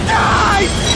Die!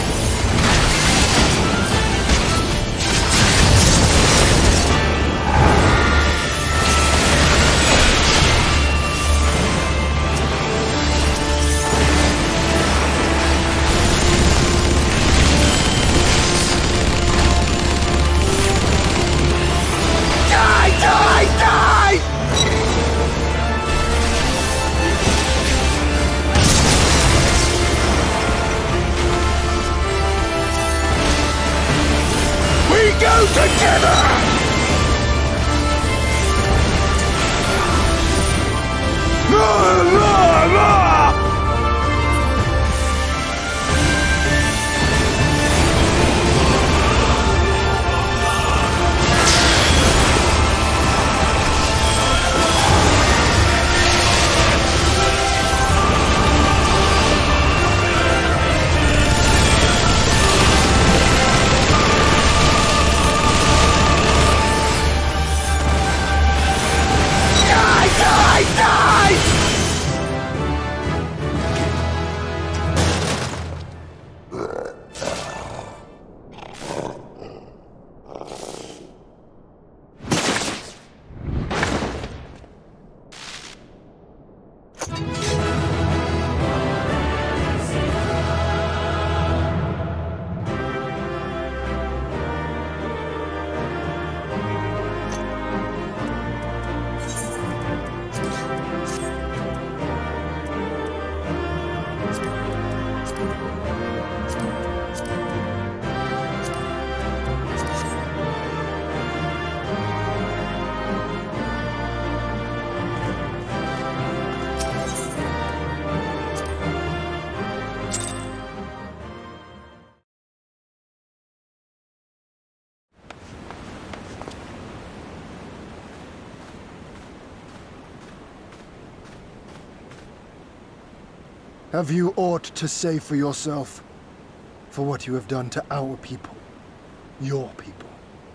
Have you aught to say for yourself? For what you have done to our people? Your people?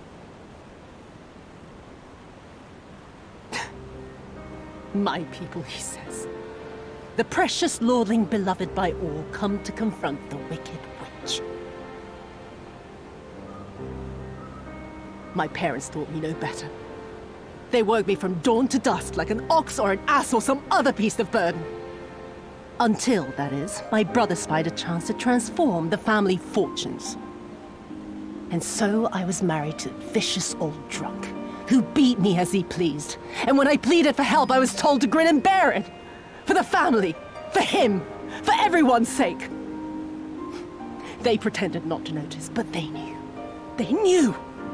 My people, he says. The precious lordling beloved by all, come to confront the wicked witch. My parents taught me no better. They worked me from dawn to dusk like an ox or an ass or some other beast of burden. Until, that is, my brother spied a chance to transform the family fortunes. And so I was married to a vicious old drunk, who beat me as he pleased. And when I pleaded for help, I was told to grin and bear it. For the family, for him, for everyone's sake. They pretended not to notice, but they knew. They knew!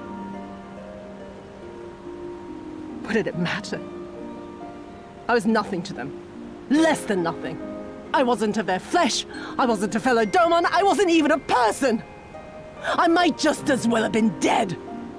What did it matter? I was nothing to them. Less than nothing. I wasn't of their flesh, I wasn't a fellow Doman, I wasn't even a person! I might just as well have been dead!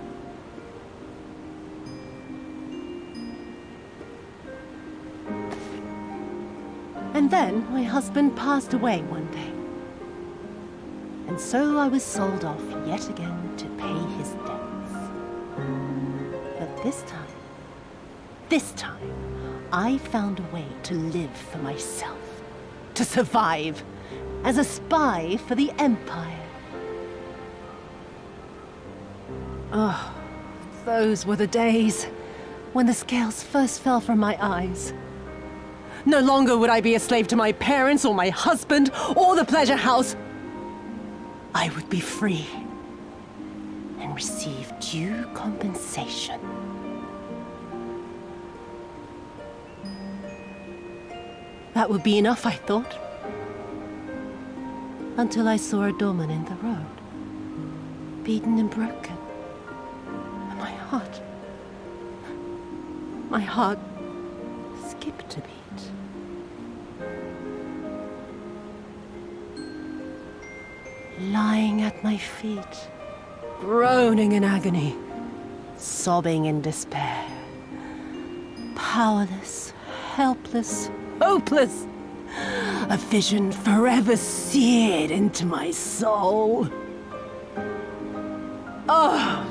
And then my husband passed away one day. And so I was sold off yet again to pay his debts. But this time, I found a way to live for myself. To survive as a spy for the Empire. Oh, those were the days when the scales first fell from my eyes. No longer would I be a slave to my parents or my husband or the pleasure house. I would be free and receive due compensation. That would be enough, I thought. Until I saw a Doman in the road, beaten and broken. And my heart skipped a beat. Lying at my feet, groaning in agony, sobbing in despair. Powerless, helpless, hopeless. A vision forever seared into my soul. Oh!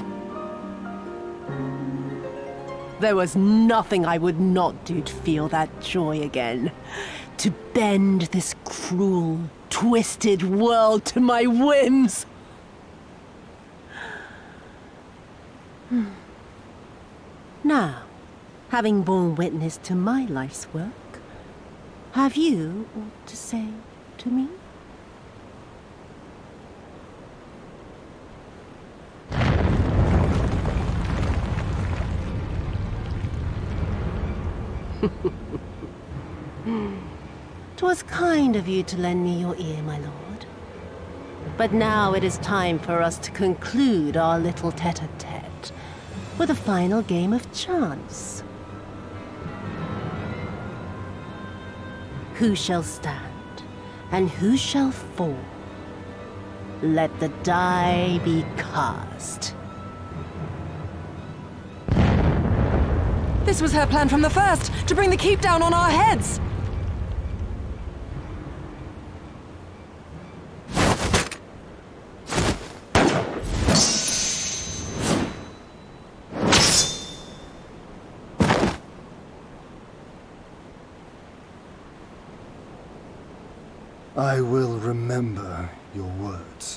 There was nothing I would not do to feel that joy again. To bend this cruel, twisted world to my whims. Now, having borne witness to my life's work, have you aught to say to me? "'Twas kind of you to lend me your ear, my lord. But now it is time for us to conclude our little tete-a-tete with a final game of chance. Who shall stand, and who shall fall? Let the die be cast." This was her plan from the first, to bring the keep down on our heads! I will remember your words.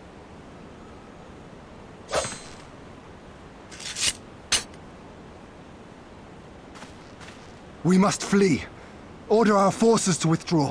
We must flee. Order our forces to withdraw.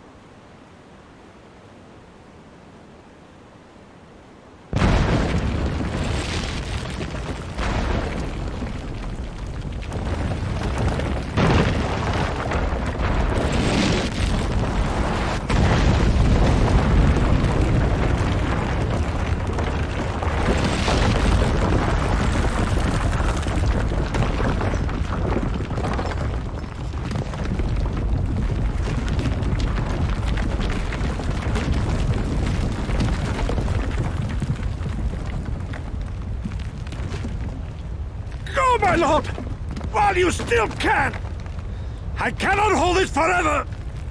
My lord! While you still can! I cannot hold it forever!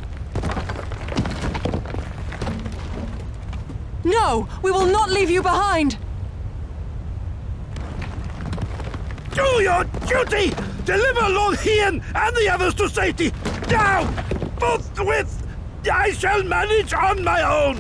No! We will not leave you behind! Do your duty! Deliver Lord Hien and the others to safety! Now! Forthwith! I shall manage on my own!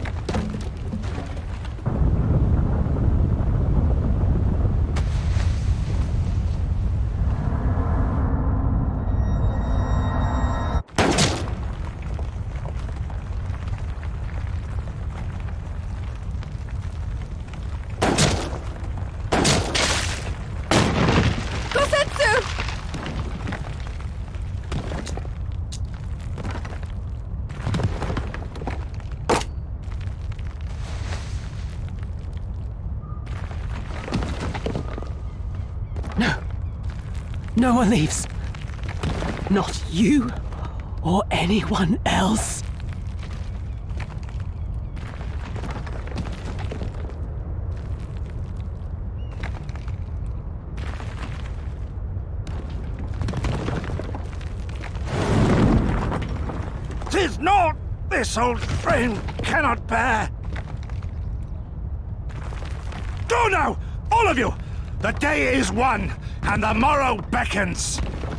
No one leaves. Not you or anyone else. "'Tis naught this old frame cannot bear. Go now, all of you! The day is won, and the morrow beckons.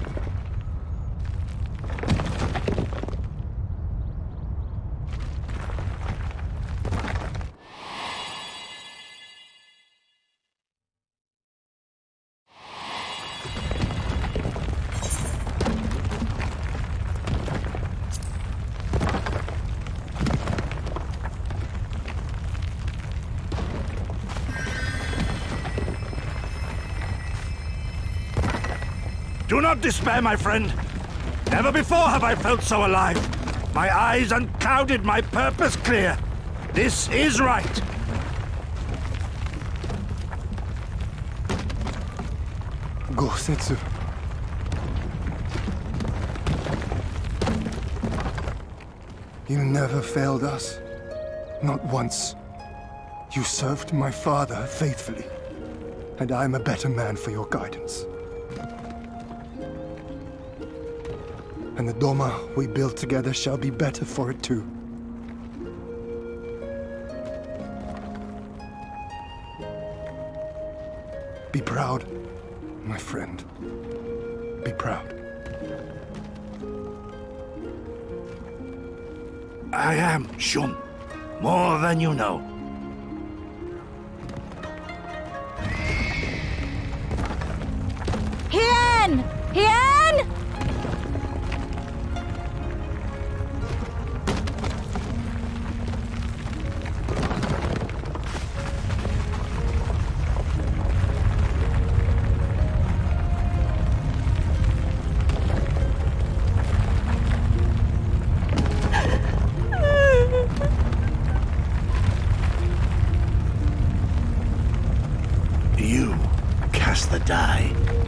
Do not despair, my friend. Never before have I felt so alive. My eyes unclouded, my purpose clear. This is right. Go, Setsu. You never failed us. Not once. You served my father faithfully. And I am a better man for your guidance. And the Doma we build together shall be better for it too. Be proud, my friend. Be proud. I am Shun. More than you know. Hien! Hien! You cast the die.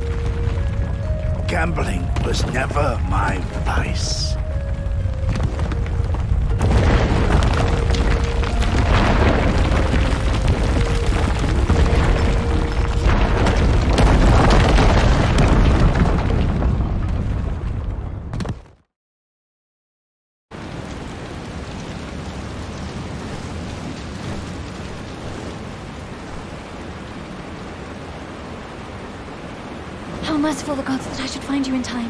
Gambling was never my vice. How merciful the gods that I should find you in time.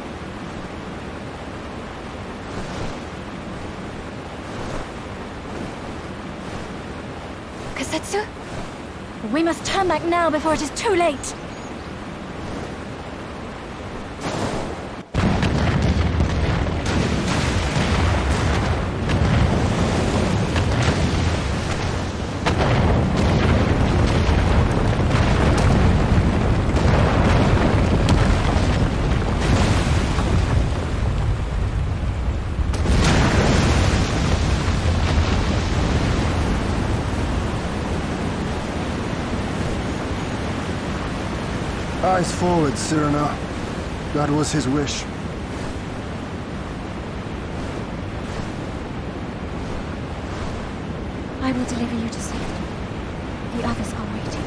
Kasetsu? We must turn back now before it is too late! Eyes forward, Cyrano. That was his wish. I will deliver you to safety. The others are waiting.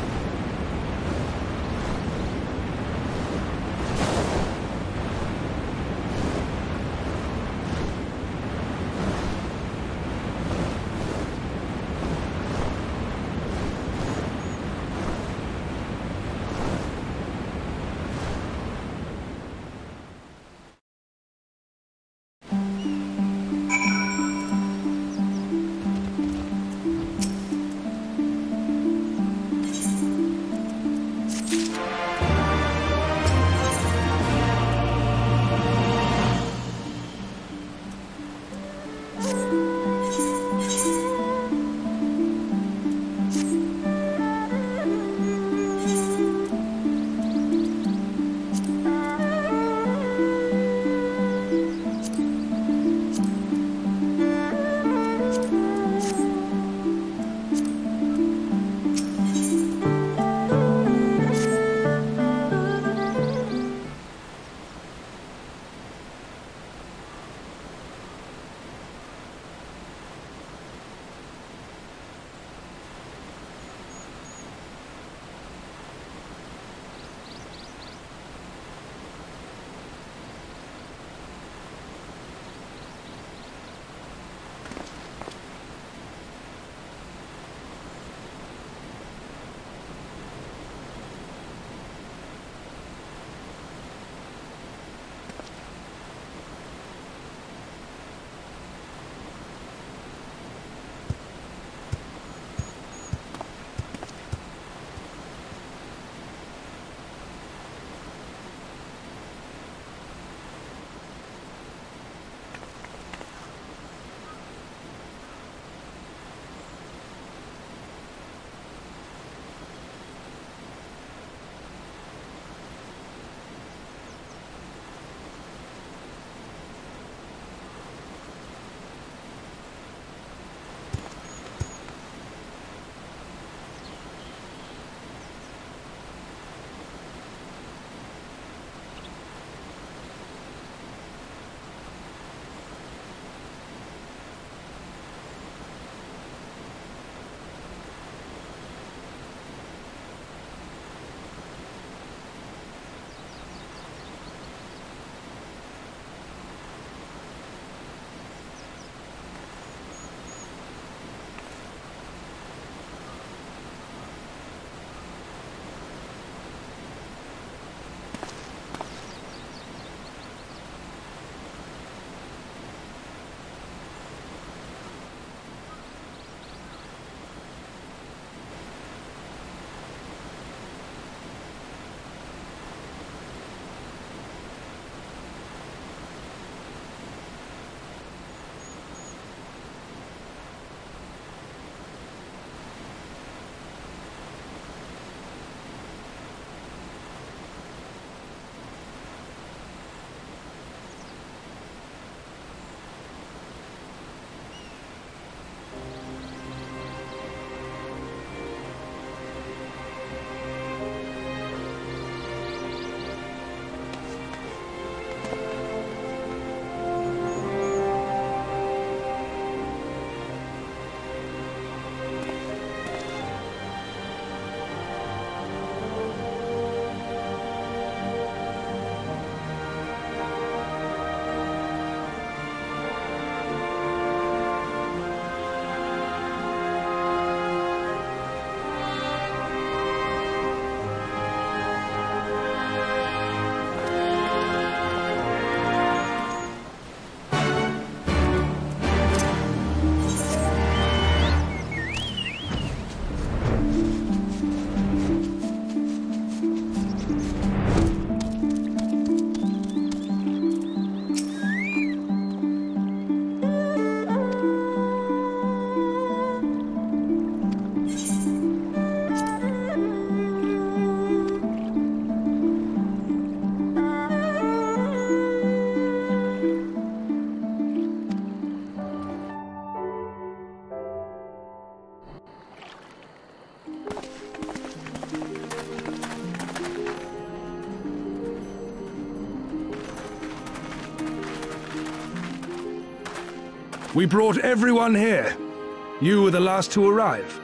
We brought everyone here. You were the last to arrive.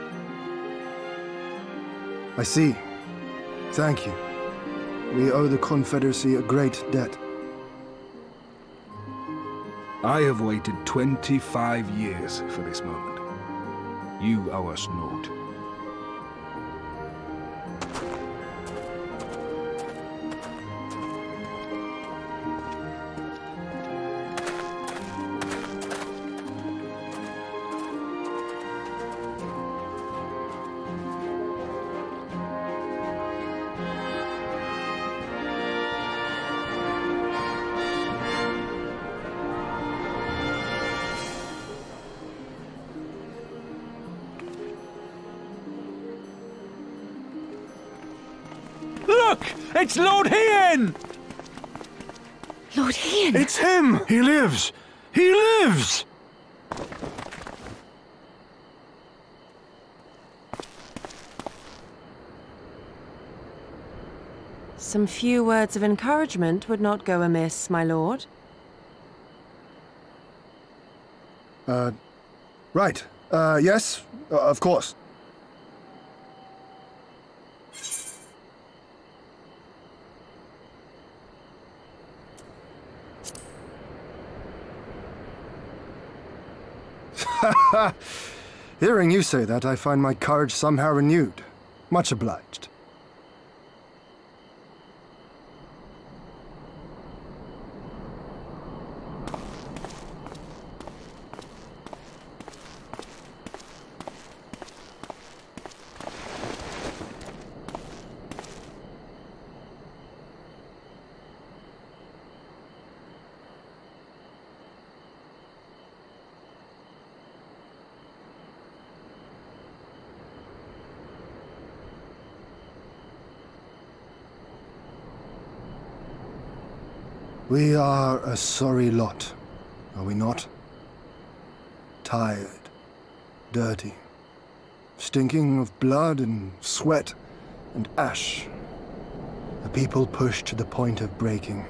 I see. Thank you. We owe the Confederacy a great debt. I have waited 25 years for this moment. You owe us naught. Look! It's Lord Hien! Lord Hien! It's him! He lives! He lives! Some few words of encouragement would not go amiss, my lord. Right. Yes, of course. Hearing you say that, I find my courage somehow renewed. Much obliged. We are a sorry lot, are we not? Tired, dirty, stinking of blood and sweat and ash. A people pushed to the point of breaking.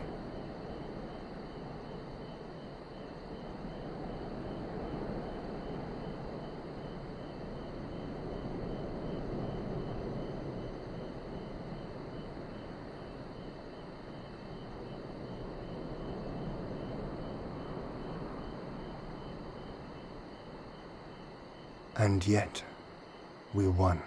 And yet, we won.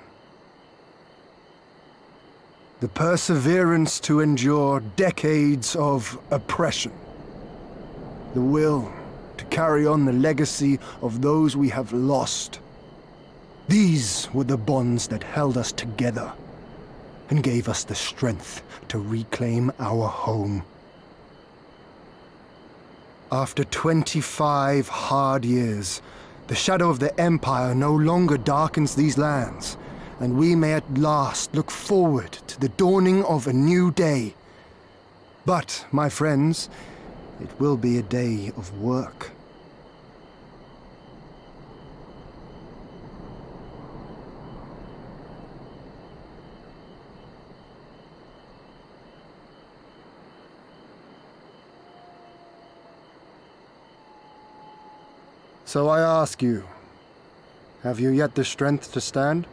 The perseverance to endure decades of oppression. The will to carry on the legacy of those we have lost. These were the bonds that held us together and gave us the strength to reclaim our home. After 25 hard years, the shadow of the Empire no longer darkens these lands, and we may at last look forward to the dawning of a new day. But, my friends, it will be a day of work. So I ask you, have you yet the strength to stand?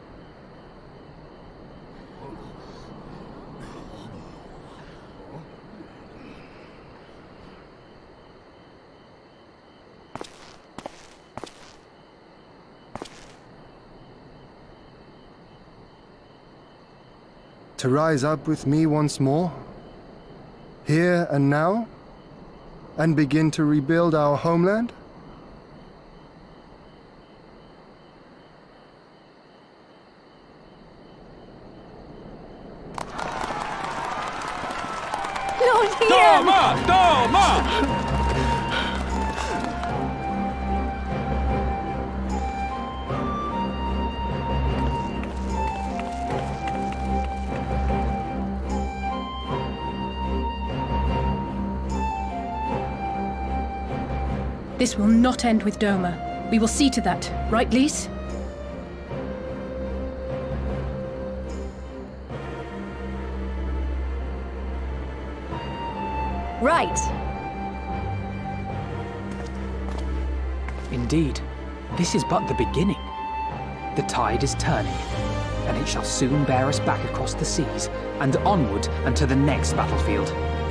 To rise up with me once more? Here and now? And begin to rebuild our homeland? Doma! Doma! This will not end with Doma. We will see to that, right, Lise? Right. Indeed, this is but the beginning. The tide is turning, and it shall soon bear us back across the seas, and onward and to the next battlefield.